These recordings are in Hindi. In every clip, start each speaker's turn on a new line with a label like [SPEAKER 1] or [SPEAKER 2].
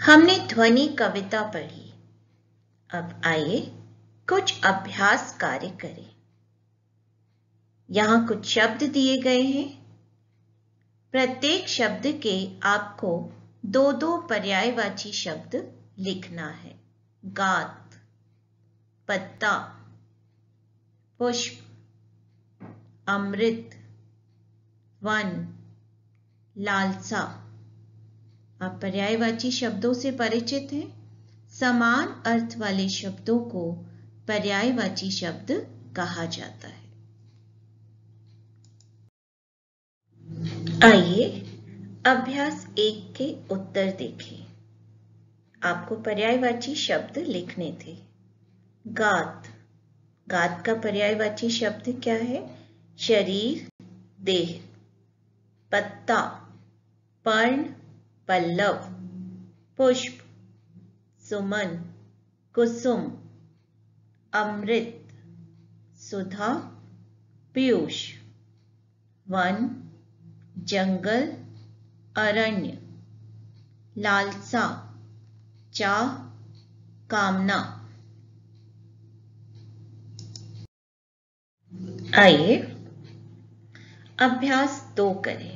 [SPEAKER 1] हमने ध्वनि कविता पढ़ी। अब आइए कुछ अभ्यास कार्य करें। यहाँ कुछ शब्द दिए गए हैं। प्रत्येक शब्द के आपको दो दो पर्यायवाची शब्द लिखना है। गात, पत्ता, पुष्प, अमृत, वन, लालसा। आप पर्यायवाची शब्दों से परिचित हैं। समान अर्थ वाले शब्दों को पर्यायवाची शब्द कहा जाता है। आइए अभ्यास 1 के उत्तर देखें। आपको पर्यायवाची शब्द लिखने थे। गात, गात का पर्यायवाची शब्द क्या है? शरीर, देह। पत्ता, पर्ण, पल्लव। पुष्प, सुमन, कुसुम। अमृत, सुधा, पीयूष। वन, जंगल, अरण्य। लालसा, चाह, कामना। आइए अभ्यास 2 करें।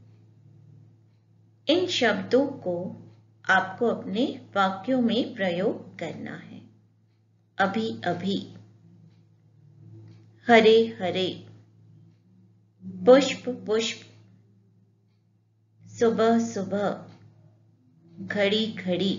[SPEAKER 1] इन शब्दों को आपको अपने वाक्यों में प्रयोग करना है। अभी अभी, हरे हरे, पुष्प पुष्प, सुबह सुबह, घड़ी घड़ी।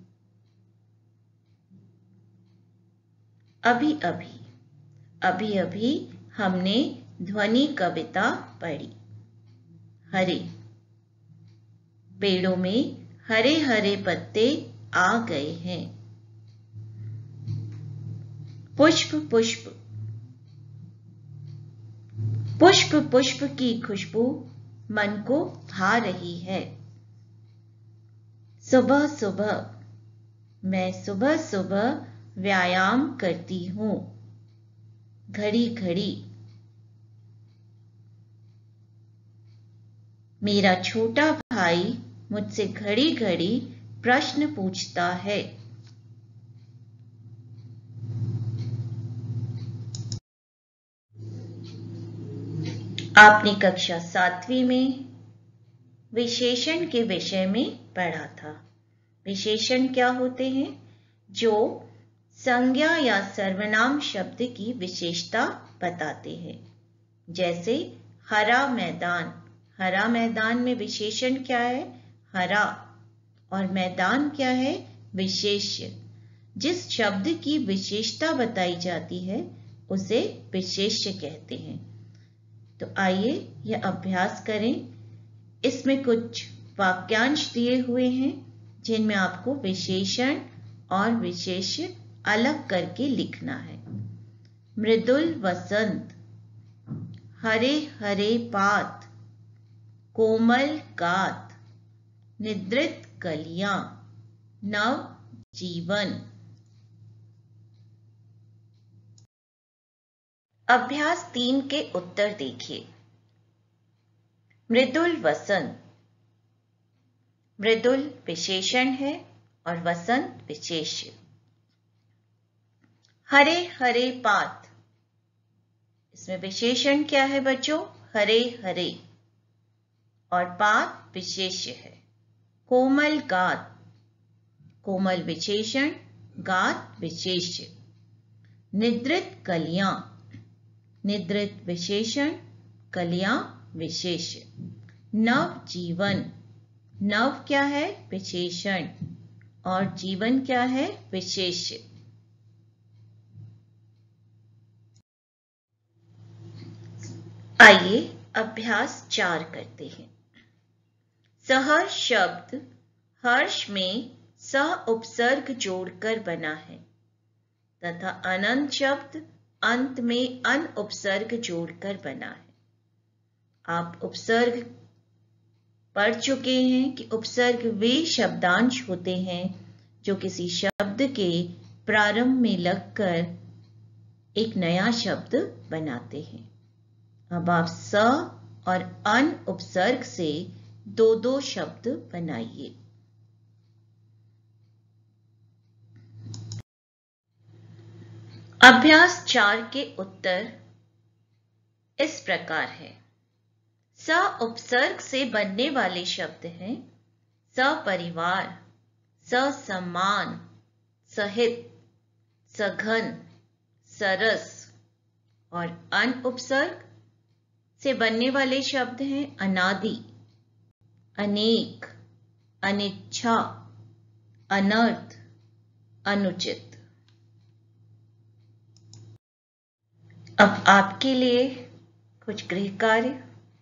[SPEAKER 1] अभी अभी, अभी अभी हमने ध्वनि कविता पढ़ी। हरे, पेड़ों में हरे हरे पत्ते आ गए हैं। पुष्प पुष्प, पुष्प पुष्प की खुशबू मन को भा रही है। सुबह सुबह, मैं सुबह सुबह व्यायाम करती हूँ। घड़ी घड़ी, मेरा छोटा भाई मुझसे घड़ी घड़ी प्रश्न पूछता है। आपने कक्षा 7वीं में विशेषण के विषय में पढ़ा था। विशेषण क्या होते हैं? जो संज्ञा या सर्वनाम शब्द की विशेषता बताते हैं। जैसे हरा मैदान, हरा मैदान में विशेषण क्या है? हरा। और मैदान क्या है? विशेष्य। जिस शब्द की विशेषता बताई जाती है उसे विशेष्य कहते हैं। तो आइए यह अभ्यास करें। इसमें कुछ वाक्यांश दिए हुए हैं जिनमें आपको विशेषण और विशेष्य अलग करके लिखना है। मृदुल वसंत, हरे हरे पात, कोमल गात, निद्रित कलियां, नव जीवन। अभ्यास 3 के उत्तर देखिए। मृदुल वसंत, मृदुल विशेषण है और वसंत विशेष्य। हरे हरे पात, इसमें विशेषण क्या है बच्चों? हरे हरे। और पात विशेष्य है। कोमल गात, कोमल विशेषण, गात विशेष्य। निद्रित कलियां, निद्रित विशेषण, कलियां विशेष्य। नव जीवन, नव क्या है? विशेषण। और जीवन क्या है? विशेष्य। आइए अभ्यास 4 करते हैं। सहर्ष शब्द हर्ष में सह उपसर्ग जोड़कर बना है तथा अनंत शब्द अंत में अन उपसर्ग जोड़कर बना है। आप उपसर्ग पढ़ चुके हैं कि उपसर्ग वे शब्दांश होते हैं जो किसी शब्द के प्रारंभ में लगकर एक नया शब्द बनाते हैं। अब आप स और अन उपसर्ग से दो दो शब्द बनाइए। अभ्यास 4 के उत्तर इस प्रकार है। स उपसर्ग से बनने वाले शब्द हैं सपरिवार, ससम्मान, सहित, सघन, सरस, और अन उपसर्ग से बनने वाले शब्द हैं अनादि, अनेक, अनिच्छा, अनर्थ, अनुचित। अब आपके लिए कुछ गृह कार्य।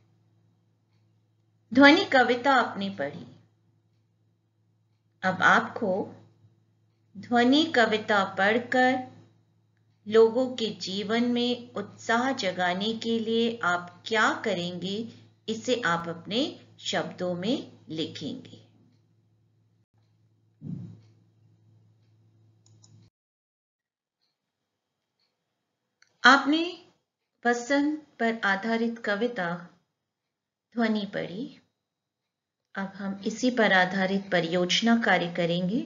[SPEAKER 1] ध्वनि कविता आपने पढ़ी। अब आपको ध्वनि कविता पढ़कर लोगों के जीवन में उत्साह जगाने के लिए आप क्या करेंगे, इसे आप अपने शब्दों में लिखेंगे। आपने वसंत पर आधारित कविता ध्वनि पढ़ी। अब हम इसी पर आधारित परियोजना कार्य करेंगे।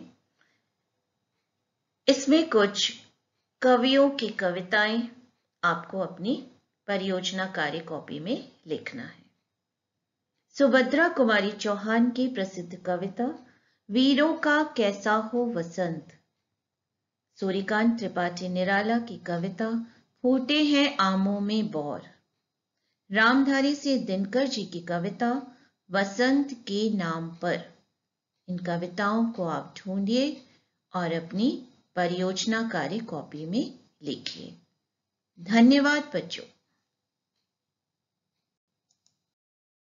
[SPEAKER 1] इसमें कुछ कवियों की कविताएं आपको अपनी परियोजना कार्य कॉपी में लिखना है। सुभद्रा कुमारी चौहान की प्रसिद्ध कविता वीरों का कैसा हो वसंत, सूर्यकांत त्रिपाठी निराला की कविता फूटे हैं आमों में बौर, रामधारी से दिनकर जी की कविता वसंत के नाम पर। इन कविताओं को आप ढूंढिए और अपनी परियोजना कार्य कॉपी में लिखिए। धन्यवाद बच्चों।